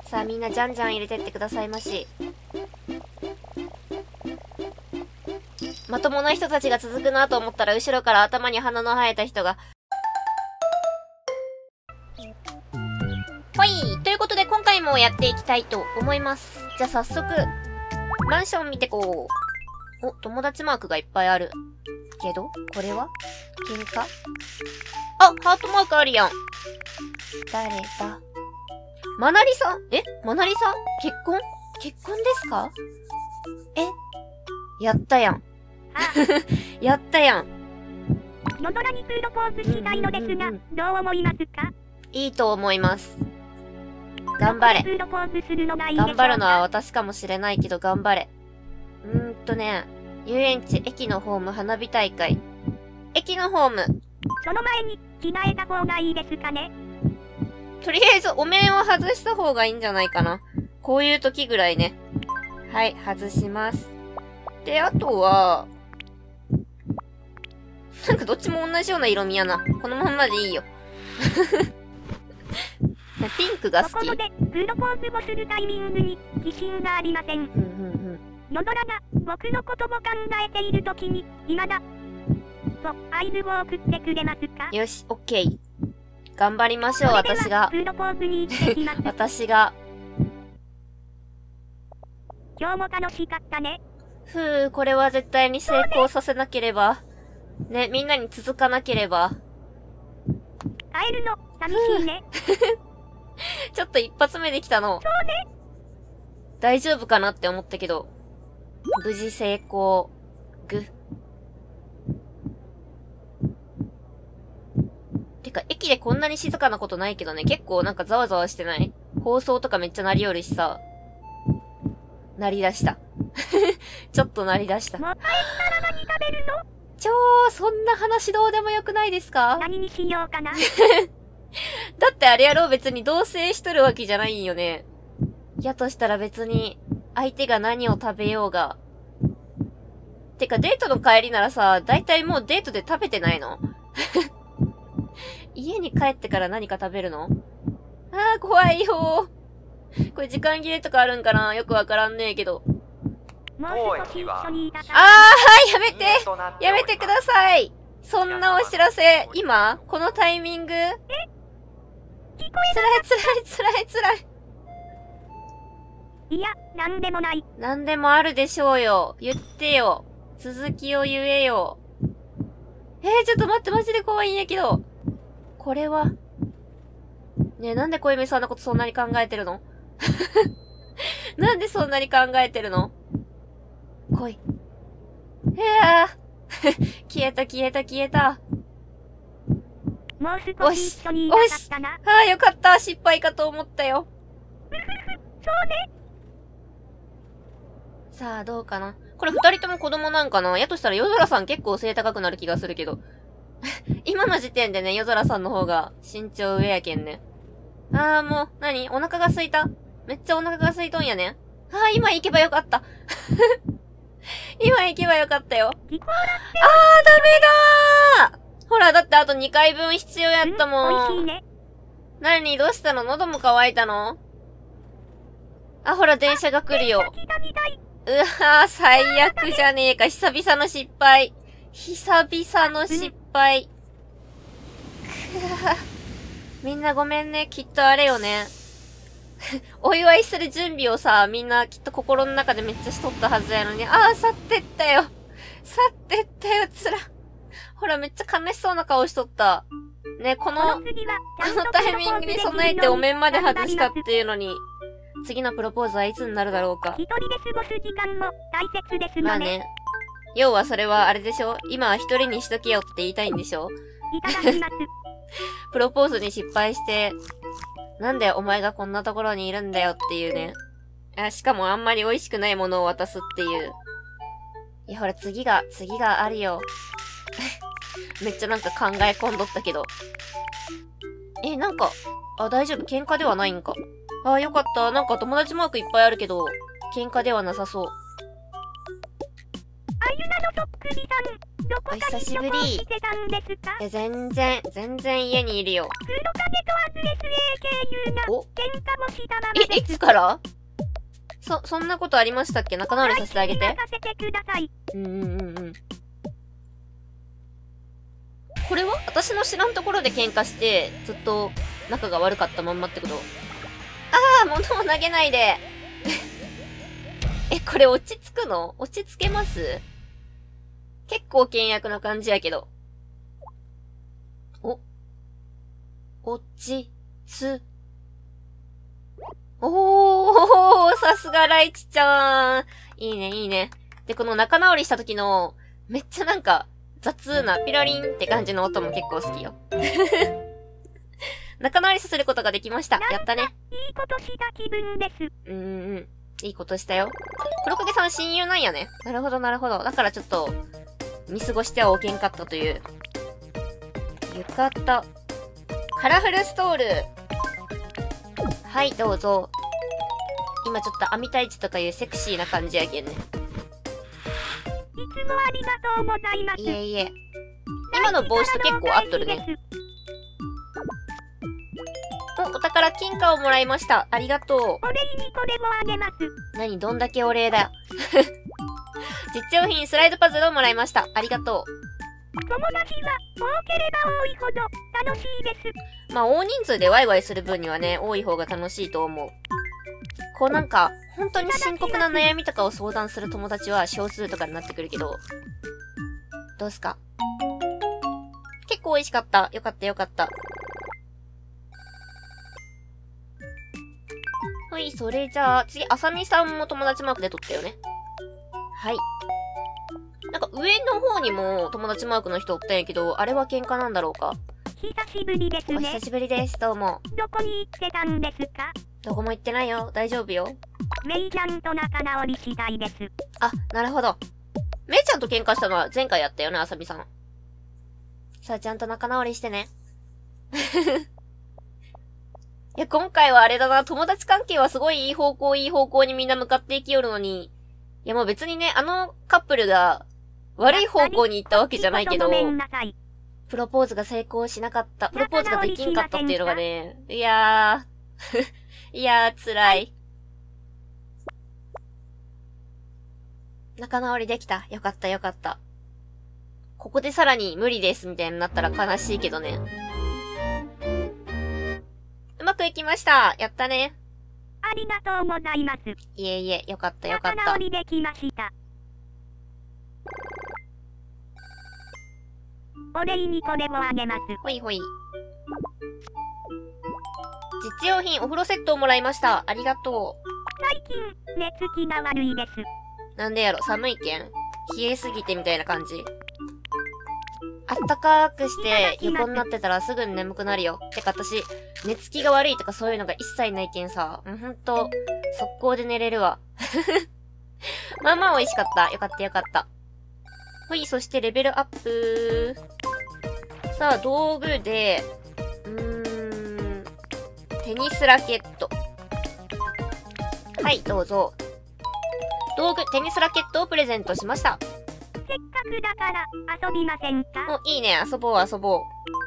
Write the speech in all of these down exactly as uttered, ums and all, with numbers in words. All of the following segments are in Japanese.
さあみんなじゃんじゃん入れてってくださいまし。まともな人たちが続くなと思ったら後ろから頭に鼻の生えた人が。ほい、ということで今回もやっていきたいと思います。じゃあ早速、マンション見てこう。お、友達マークがいっぱいある。けど、これは喧嘩？あ、ハートマークあるやん。誰だ？まなりさん？え？まなりさん？結婚？結婚ですか？え？やったやん。やったやん。 夜空にプロポーズしたいのですが、どう思いますか？ いいと思います。頑張れ。頑張るのは私かもしれないけど頑張れ。うーんとね、遊園地、駅のホーム、花火大会。駅のホーム。 その前に着替えた方がいいですかね？ とりあえずお面を外した方がいいんじゃないかな。こういう時ぐらいね。はい、外します。で、あとは、なんかどっちも同じような色味やな。このまんまでいいよ。ピンクが好き。 ここでプロポーズをするタイミングに自信がありません。 うんうんうん。 夜空が僕のことも考えているときに、今だと合図を送ってくれますか？ よし、オッケー。頑張りましょう、私が。 プロポーズに行ってきます。 私が。 今日も楽しかったね。 ふぅ、これは絶対に成功させなければ。ね、みんなに続かなければ。 帰るの、寂しいね。 ちょっと一発目できたの。 そうね。 大丈夫かなって思ったけど。無事成功。ぐ。てか、駅でこんなに静かなことないけどね。結構なんかざわざわしてない？放送とかめっちゃ鳴りよるしさ。鳴り出した。ちょっと鳴り出した。 もう帰ったら何食べるの？ ちょー、そんな話どうでもよくないですか？ 何にしようかな。 だってあれやろう、別に同棲しとるわけじゃないんよね。やとしたら別に、相手が何を食べようが。てかデートの帰りならさ、だいたいもうデートで食べてないの？家に帰ってから何か食べるの？あー、怖いよー。これ時間切れとかあるんかな？よくわからんねえけど。 もう少し一緒にいたかあー、はい、やめてやめてください。そんなお知らせ、今このタイミング？え？ 聞こつらいつらいつらいつらい。 いや、なんでもない。 なんでもあるでしょうよ。言ってよ。続きを言えよ。えー、ちょっと待って、マジで怖いんやけど。これは。ねえ、なんで小夢さんのことそんなに考えてるの？なんでそんなに考えてるの？来い。いやー。消えた消えた消えた。 もう少し一緒にいたかったな。 ああ、よかった。失敗かと思ったよ。 そうね。 さあ、どうかな。これ二人とも子供なんかな？やとしたら夜空さん結構背高くなる気がするけど。今の時点でね、夜空さんの方が身長上やけんね。あーもう、何？お腹が空いた？めっちゃお腹が空いとんやね。あー、今行けばよかった。今行けばよかったよ。あー、ダメだー！ほら、だってあとにかいぶん必要やったもん。 美味しいね。 なに、どうしたの？喉も渇いたの？あ、ほら、電車が来るよ。うわぁ、最悪じゃねえか。久々の失敗。久々の失敗。くぅ。みんなごめんね。きっとあれよね。お祝いする準備をさ、みんなきっと心の中でめっちゃしとったはずやのに。ああ、去ってったよ。去ってったよ、つら。ほら、めっちゃ悲しそうな顔しとった。ね、この、このタイミングに備えてお面まで外したっていうのに。次のプロポーズはいつになるだろうか。 一人で過ごす時間も大切ですよね。 まあね。要はそれはあれでしょ？今は一人にしとけよって言いたいんでしょ？ いただきます。 プロポーズに失敗して、なんでお前がこんなところにいるんだよっていうね。あ、しかもあんまり美味しくないものを渡すっていう。いやほら次が、次があるよ。めっちゃなんか考え込んどったけど。え、なんか、あ、大丈夫。喧嘩ではないんか。あ、よかった。なんか友達マークいっぱいあるけど、喧嘩ではなさそう。 あゆなのそっくりさん、 どこかに旅行してたんですか？ え、全然、全然家にいるよ。 黒影とアスレス エーケーユー がお喧嘩もしたままえ、いです。 つからそ、そんなことありましたっけ？仲直りさせてあげて。 任せてください。 うんうんうんうん。これは私の知らんところで喧嘩して、ずっと仲が悪かったまんまってこと？ああ、物を投げないで。え、これ落ち着くの？落ち着けます？結構険悪な感じやけど。お、落ち、つ。おー、さすがライチちゃん。いいね、いいね。で、この仲直りした時の、めっちゃなんか、雑なピラリンって感じの音も結構好きよ。仲直りさせることができました。やったね。 いいことした気分です。 うんうん。いいことしたよ。黒影さん親友なんやね。なるほどなるほど。だからちょっと、見過ごしてはおけんかったという。浴衣。カラフルストール。はい、どうぞ。今ちょっと網タイツとかいうセクシーな感じやけんね。 いつもありがとうございます。 いえいえ。今の帽子と結構合っとるね。お、お宝金貨をもらいました。ありがとう。 お礼にこれもあげます。 何、どんだけお礼だよ。実用品スライドパズルをもらいました。ありがとう。 友達は多ければ多いほど楽しいです。 まあ、大人数でワイワイする分にはね、多い方が楽しいと思う。こうなんか、本当に深刻な悩みとかを相談する友達は少数とかになってくるけど、どうすか？結構美味しかった。よかったよかった。はい、それじゃあ、次、あさみさんも友達マークで撮ったよね。はい。なんか上の方にも友達マークの人おったんやけど、あれは喧嘩なんだろうか。 久しぶりですね。 お久しぶりです。どうも。 どこに行ってたんですか？ どこも行ってないよ。大丈夫よ。 メイちゃんと仲直りしたいです。 あ、なるほど。めいちゃんと喧嘩したのは前回やったよね、あさみさん。さあ、ちゃんと仲直りしてね。いや、今回はあれだな、友達関係はすごいいい方向いい方向にみんな向かっていきよるのに、いやもう別にね、あのカップルが悪い方向に行ったわけじゃないけど、プロポーズが成功しなかった、プロポーズができんかったっていうのがね、いやー、いやー、辛い。仲直りできた。よかったよかった。ここでさらに無理ですみたいになったら悲しいけどね。うまくいきました。やったね。 ありがとうございます。 いえいえ、よかったよかった。 仲直りできました。お礼にこれをあげます。 ほいほい。実用品お風呂セットをもらいました。ありがとう。 最近、寝つきが悪いです。 なんでやろ、寒いけん？冷えすぎてみたいな感じ。あったかくして横になってたらすぐに眠くなるよ。てか私、寝つきが悪いとかそういうのが一切ないけんさ。もうほんと、速攻で寝れるわ。まあまあ美味しかった。よかったよかった。ほい、そしてレベルアップ。さあ、道具で、うーん、テニスラケット。はい、どうぞ。道具、テニスラケットをプレゼントしました。 せっかくだから遊びませんか？ お、いいね。遊ぼう遊ぼ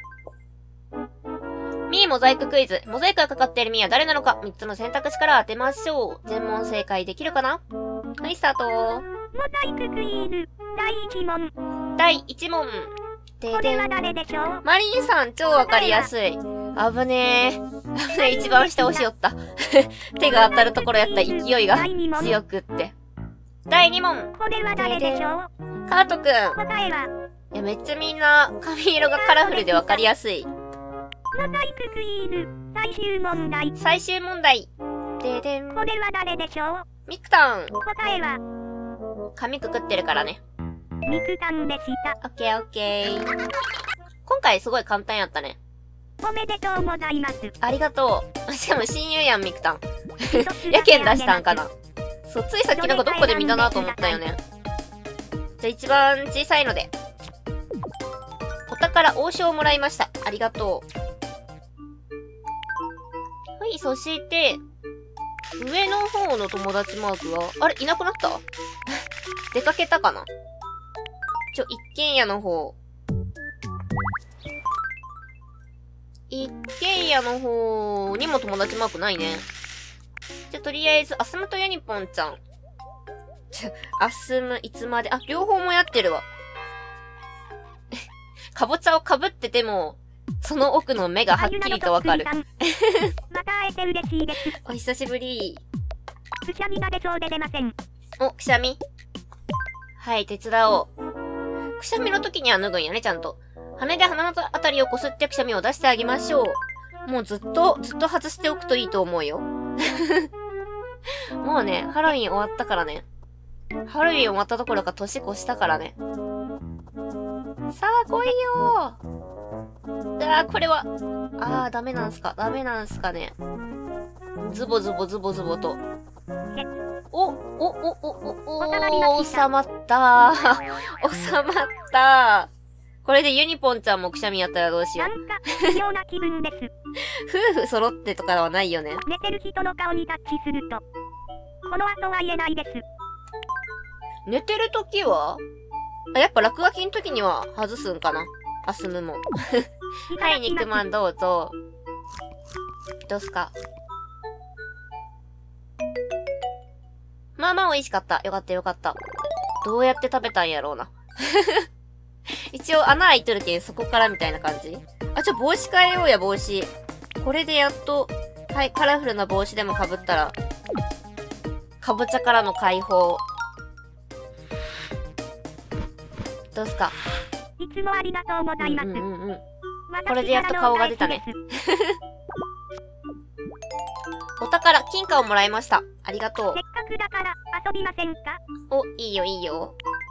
う。ミーモザイククイズ。モザイクがかかっているミーは誰なのか？みっつの選択肢から当てましょう。全問正解できるかな？はい、スタート。 モザイククイズ、だいいち問。 だいいち問。でこれは誰でしょう？ マリンさん、超わかりやすい。あぶねー。あぶねー、一番下押しよった。手が当たるところやった勢いが強くって。だいに問。 これは誰でしょう？ カートくん。 答えは、 いや、めっちゃみんな髪色がカラフルでわかりやすい。 モザイククイズ、最終問題。 最終問題。ででん。 これは誰でしょう？ ミクタン。 答えは、 髪くくってるからね。 ミクタンでした。 オッケーオッケー。今回すごい簡単やったね。 おめでとうございます。 ありがとう。しかも親友やん、ミクタン。やけん出したんかな。そう、ついさっきなんかどっかで見たなと思ったよね。じゃあ一番小さいので。お宝王将をもらいました。ありがとう。はい、そして、上の方の友達マークは、あれいなくなった出かけたかなちょ、一軒家の方。一軒家の方にも友達マークないね。じゃ、とりあえず、アスムとユニポンちゃん。ちょ、アスム、いつまで、あ、両方もやってるわ。かぼちゃをかぶってても、その奥の目がはっきりとわかる。 また会えて嬉しいです。 お久しぶり。 くしゃみが出そうで出ません。 お、くしゃみ。はい、手伝おう。くしゃみの時には脱ぐんやね、ちゃんと。羽で鼻のあたりをこすってくしゃみを出してあげましょう。もうずっと、ずっと外しておくといいと思うよ。もうね、ハロウィン終わったからね。ハロウィン終わったところか年越したからね。さあ、来いよー。あー、これは。あー、ダメなんすか。ダメなんすかね。ズボズボズボズボと。お、お、お、お、お、お、収まったー。収まったー。これでユニポンちゃんもくしゃみやったらどうしよう。 なんか、異様な気分です。 夫婦揃ってとかはないよね。 寝てる人の顔にタッチすると、この後は言えないです。 寝てる時はあ、やっぱ落書きの時には外すんかな。アスムも。はい、肉まんどうぞ。どうすか。まあまあ美味しかった。よかったよかった。どうやって食べたんやろうな。一応穴開いとるけんそこからみたいな感じ。あ、ちょ、帽子変えようや、帽子。これでやっと、はい、カラフルな帽子でも被ったら、かぼちゃからの解放。どうすか。 いつもありがとうございます。うんうんうん、 これでやっと顔が出たね。お宝、金貨をもらいました。ありがとう。 せっかくだから遊びませんか？ お、いいよいいよ。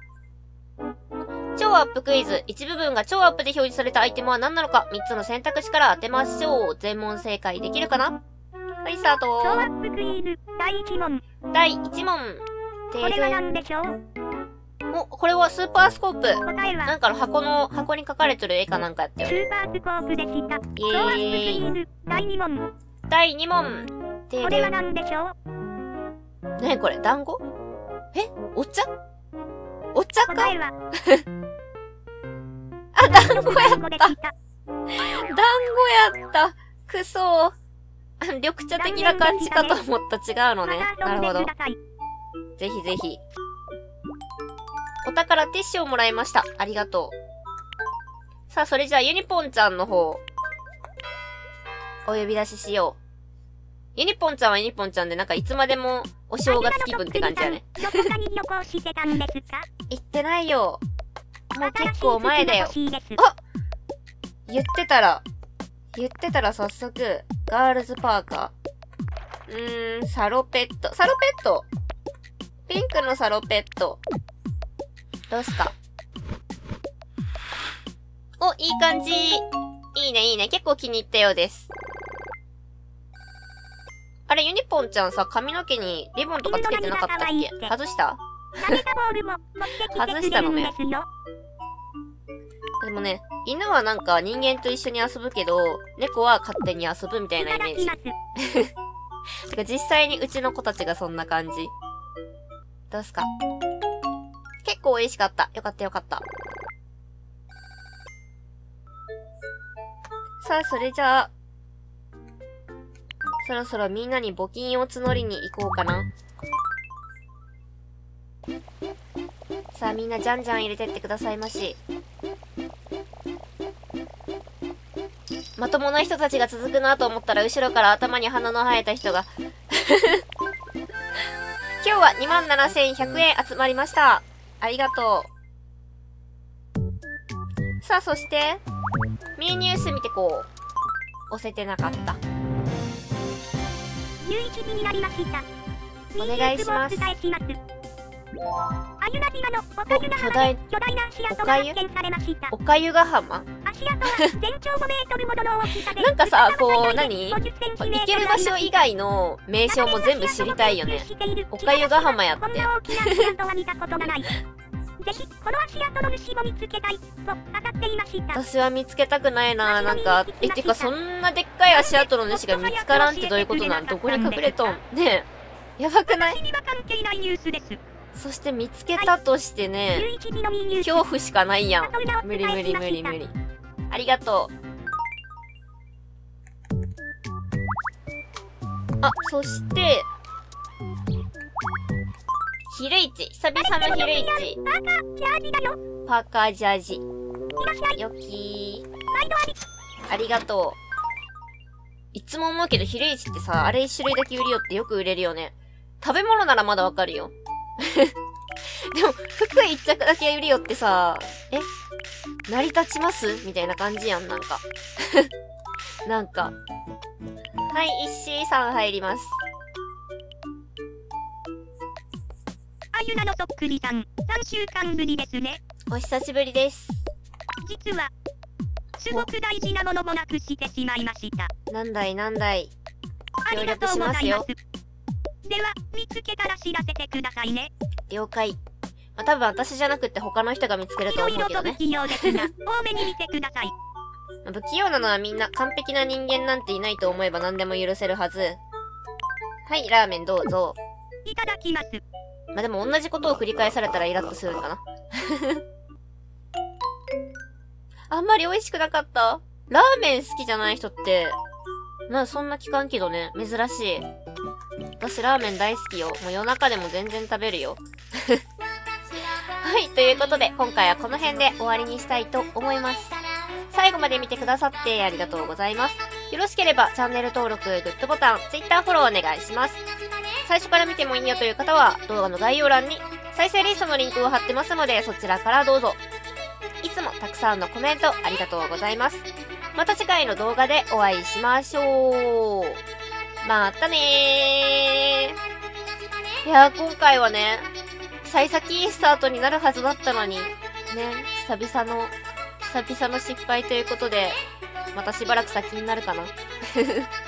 超アップクイズ。一部分が超アップで表示されたアイテムは何なのか、みっつの選択肢から当てましょう。全問正解できるかな？はい、スタート。 超アップクイズ、だいいち問。 だいいち問。 これは何でしょう？ お、これはスーパースコープ。 答えはなんかの箱の、箱に書かれてる絵かなんかやったよ。 スーパースコープでした。 イエーイ。 超アップクイズ、だいに問。 だいに問。 これは何でしょう？ なにこれ、団子？え？お茶？お茶か？ 答えはあ、団子やった。団子やった。くそー。緑茶的な感じかと思った。違うのね。なるほど。ぜひぜひ。お宝ティッシュをもらいました。ありがとう。さあ、それじゃあユニポンちゃんの方、お呼び出ししよう。ユニポンちゃんはユニポンちゃんでなんかいつまでもお正月気分って感じだね。 どこかに旅行してたんですか？ 行ってないよ。もう結構前だよ。あ！言ってたら、言ってたら早速、ガールズパーカー。うーん、サロペット。サロペット！ピンクのサロペット。どうすか？お、いい感じ。いいね、いいね。結構気に入ったようです。あれ、ユニポンちゃんさ、髪の毛にリボンとかつけてなかったっけ？外した？外したのね。でもね、犬はなんか人間と一緒に遊ぶけど、猫は勝手に遊ぶみたいなイメージ。てか実際にうちの子たちがそんな感じ。どうすか？結構美味しかった。よかったよかった。さあ、それじゃあ、そろそろみんなに募金を募りに行こうかな。さあ、みんなじゃんじゃん入れてってくださいまし。まともな人たちが続くなと思ったら、後ろから頭に鼻の生えた人が。今日は にまんななせんひゃくえん集まりました。ありがとう。さあ、そして、ミーニュース見てこう。押せてなかった。 じゅういちじになりました。 お願いします。 アユナ島のおかゆヶ浜で巨大な足跡が発見されました。 おかゆヶ浜？ 足跡は全長ごメートルほどの大きさで、 なんかさ、こう、何？行ける場所以外の名称も全部知りたいよね。おかゆヶ浜やって。 こんな大きな足跡は見たことがない。ぜひ、この足跡の主も見つけたい、と語っていました。 私は見つけたくないな。なんか、え、てかそんなでっかい足跡の主が見つからんってどういうことなん？どこに隠れとん？ねえ。やばくない？ そして見つけたとしてね、恐怖しかないやん。無理無理無理無理。ありがとう。あ、そして、ヒルイチ。久々のヒルイチ。パーカージャージ。よきー。ありがとう。いつも思うけど、ヒルイチってさ、あれ一種類だけ売りよってよく売れるよね。食べ物ならまだわかるよ。でも、服一着だけ売りよってさ、え成り立ちますみたいな感じやん、なんか。なんか。はい、石井さん入ります。 あゆなのそっくりさん、さんしゅうかんぶりですね。 お久しぶりです。 実は、すごく大事なものもなくしてしまいました。 なんだいなんだい。協力しますよ。 では、見つけたら知らせてくださいね。 了解。まあ、多分私じゃなくって他の人が見つけると思うけどね。 いろいろと不器用ですが、多めに見てください。 不器用なのはみんな完璧な人間なんていないと思えば何でも許せるはず。はい、ラーメンどうぞ。 いただきます。 まあ、でも同じことを繰り返されたらイラッとするかな。あんまり美味しくなかった。ラーメン好きじゃない人って、まあそんな聞かんけどね、珍しい。私ラーメン大好きよ。もう夜中でも全然食べるよ。はい、ということで今回はこの辺で終わりにしたいと思います。最後まで見てくださってありがとうございます。よろしければチャンネル登録、グッドボタン、Twitter フォローお願いします。最初から見てもいいよという方は動画の概要欄に再生リストのリンクを貼ってますのでそちらからどうぞ。いつもたくさんのコメントありがとうございます。また次回の動画でお会いしましょう。またねー。いやー今回はね、幸先いいスタートになるはずだったのに、ね、久々の、久々の失敗ということで、またしばらく先になるかな。